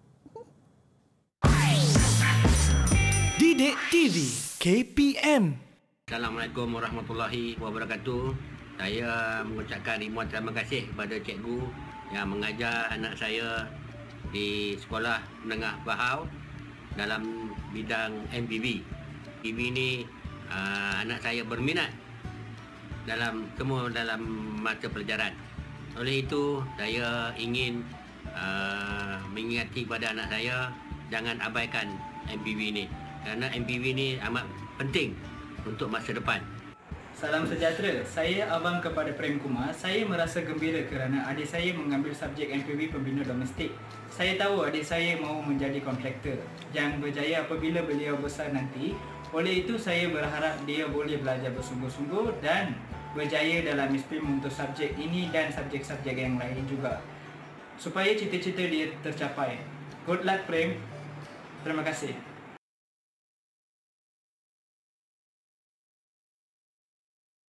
Didik T V K P M. Assalamualaikum warahmatullahi wabarakatuh. Saya mengucapkan ribuan terima kasih kepada cikgu yang mengajar anak saya di Sekolah Menengah Bahau dalam bidang M P V. M P V ini uh, anak saya berminat dalam semua dalam mata pelajaran. Oleh itu, saya ingin uh, mengingati kepada anak saya jangan abaikan M P V ini. Kerana M P V ini amat penting untuk masa depan. Salam sejahtera. Saya abang kepada Prem Kumar. Saya merasa gembira kerana adik saya mengambil subjek M P V pembina domestik. Saya tahu adik saya mahu menjadi kontraktor yang berjaya apabila beliau besar nanti. Oleh itu saya berharap dia boleh belajar bersungguh-sungguh dan berjaya dalam S P M untuk subjek ini dan subjek-subjek yang lain juga, supaya cita-cita dia tercapai. Good luck Prem. Terima kasih.